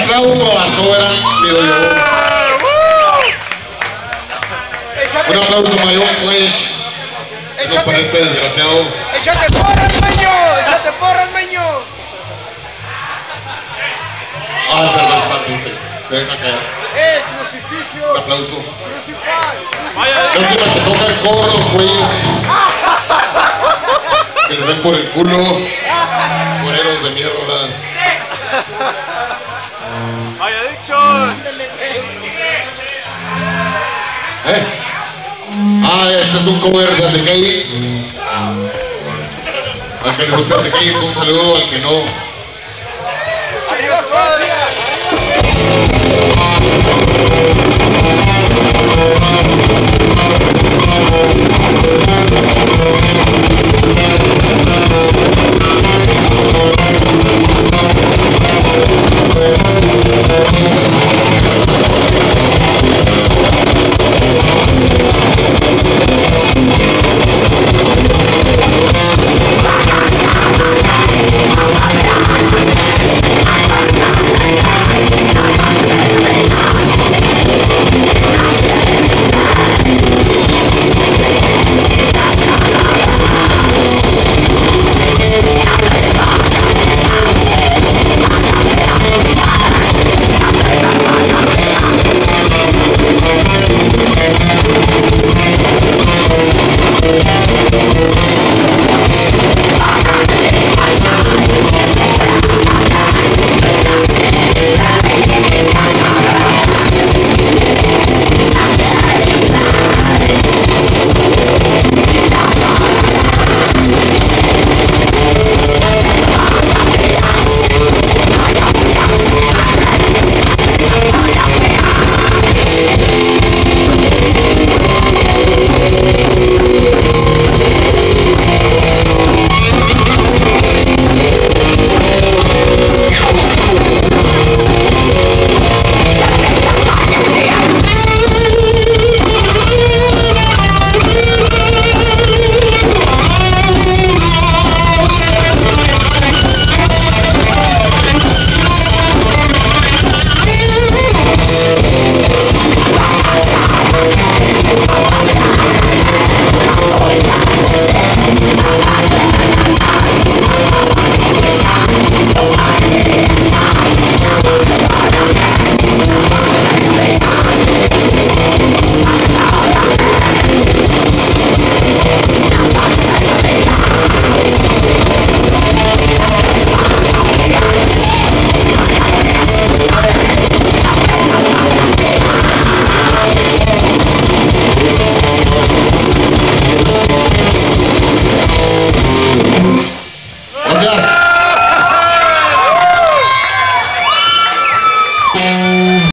aplauso a Sobran, pido yo. Un aplauso mayor, pues. No para este desgraciado. ¡Échate porras, meño! ¡Échate porras, meño! Ah, se deja caer. Crucificio! Un aplauso. ¡Crucify! La última que toca el coro, los güeyes. Que les den por el culo. Moreros de mierda. ¡Ay, addiction! Este es un cover de The Gates. Al que le gusta The Gates, un saludo. Al que no,